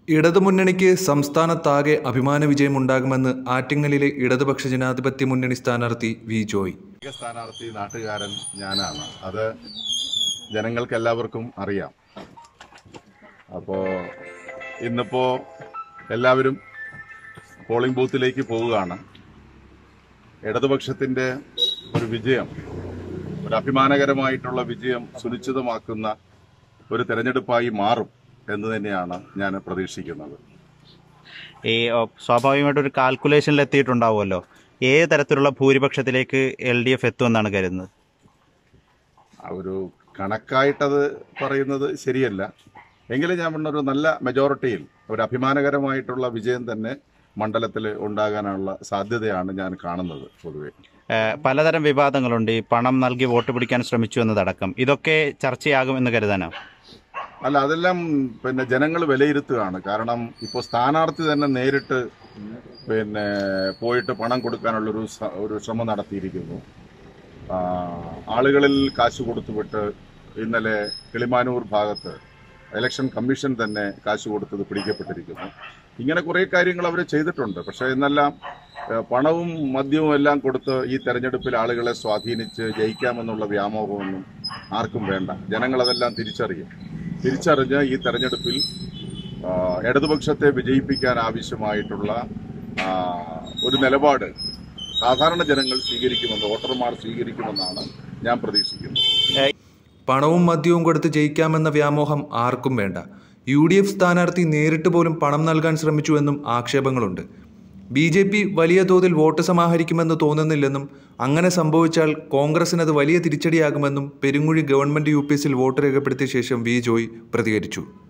ഇടതുമുന്നണിക്ക് സംസ്ഥാനത്താകെ അഭിമാന വിജയമുണ്ടാകുമെന്ന് ആറ്റിങ്ങലിലെ ഇടതുപക്ഷ ജനാധിപത്യ മുന്നണി സ്ഥാനാർത്ഥി വി ജോയ്. സ്ഥാനാർത്ഥി നാട്ടുകാരൻ ഞാനാണ്. അത് ജനങ്ങൾക്കെല്ലാവർക്കും അറിയാം. അപ്പോൾ ഇന്നിപ്പോൾ എല്ലാവരും പോളിംഗ് ബൂത്തിലേക്ക് പോവുകയാണ്. ഇടതുപക്ഷത്തിൻ്റെ ഒരു വിജയം, ഒരു അഭിമാനകരമായിട്ടുള്ള വിജയം സുനിശ്ചിതമാക്കുന്ന ഒരു തെരഞ്ഞെടുപ്പായി മാറും എന്ന് തന്നെയാണ് ഞാൻ പ്രതീക്ഷിക്കുന്നത്. ഈ സ്വാഭാവികമായിട്ട് ഒരു കാൽക്കുലേഷനിൽ എത്തിയിട്ടുണ്ടാവുമല്ലോ, ഏത് തരത്തിലുള്ള ഭൂരിപക്ഷത്തിലേക്ക് LDF എത്തുമെന്നാണ് കരുതുന്നത്? ഒരു കണക്കായിട്ടത് പറയുന്നത് ശരിയല്ല. എങ്കിലും ഞാൻ പറഞ്ഞ ഒരു നല്ല മെജോറിറ്റിയിൽ ഒരു അഭിമാനകരമായിട്ടുള്ള വിജയം തന്നെ മണ്ഡലത്തിൽ ഉണ്ടാകാനുള്ള സാധ്യതയാണ് ഞാൻ കാണുന്നത്. പൊതുവെ പലതരം വിവാദങ്ങളുണ്ട്. ഈ പണം നൽകി വോട്ട് പിടിക്കാൻ ശ്രമിച്ചു എന്നതടക്കം, ഇതൊക്കെ ചർച്ചയാകുമെന്ന് കരുതാനോ? അല്ല, അതെല്ലാം ജനങ്ങൾ വിലയിരുത്തുകയാണ്. കാരണം ഇപ്പോൾ സ്ഥാനാർത്ഥി തന്നെ നേരിട്ട് പോയിട്ട് പണം കൊടുക്കാനുള്ള ഒരു ശ്രമം നടത്തിയിരിക്കുന്നു. ആളുകളിൽ കാശ് കൊടുത്തുവിട്ട് ഇന്നലെ കിളിമാനൂർ ഭാഗത്ത് ഇലക്ഷൻ കമ്മീഷൻ തന്നെ കാശ് കൊടുത്തത് പിടിക്കപ്പെട്ടിരിക്കുന്നു. ഇങ്ങനെ കുറേ കാര്യങ്ങൾ അവർ ചെയ്തിട്ടുണ്ട്. പക്ഷേ ഇന്നെല്ലാം പണവും മദ്യവും എല്ലാം കൊടുത്ത് ഈ തെരഞ്ഞെടുപ്പിൽ ആളുകളെ സ്വാധീനിച്ച് ജയിക്കാമെന്നുള്ള വ്യാമോഹമൊന്നും ആർക്കും വേണ്ട. ജനങ്ങളതെല്ലാം തിരിച്ചറിഞ്ഞ് ഈ തെരഞ്ഞെടുപ്പിൽ ഇടതുപക്ഷത്തെ വിജയിപ്പിക്കാൻ ആവശ്യമായിട്ടുള്ള ഒരു നിലപാട് സാധാരണ ജനങ്ങൾ സ്വീകരിക്കുമെന്ന്, വോട്ടർമാർ സ്വീകരിക്കുമെന്നാണ് ഞാൻ പ്രതീക്ഷിക്കുന്നത്. പണവും മദ്യവും കൊടുത്ത് ജയിക്കാമെന്ന വ്യാമോഹം ആർക്കും വേണ്ട. UDF സ്ഥാനാർത്ഥി നേരിട്ട് പോലും പണം നൽകാൻ ശ്രമിച്ചുവെന്നും ആക്ഷേപങ്ങളുണ്ട്. BJP വലിയ തോതിൽ വോട്ട് സമാഹരിക്കുമെന്ന് തോന്നുന്നില്ലെന്നും അങ്ങനെ സംഭവിച്ചാൽ കോൺഗ്രസിനത് വലിയ തിരിച്ചടിയാകുമെന്നും പെരുങ്ങുഴി ഗവൺമെന്റ് UPSൽ വോട്ട് രേഖപ്പെടുത്തിയ ശേഷം വി ജോയ് പ്രതികരിച്ചു.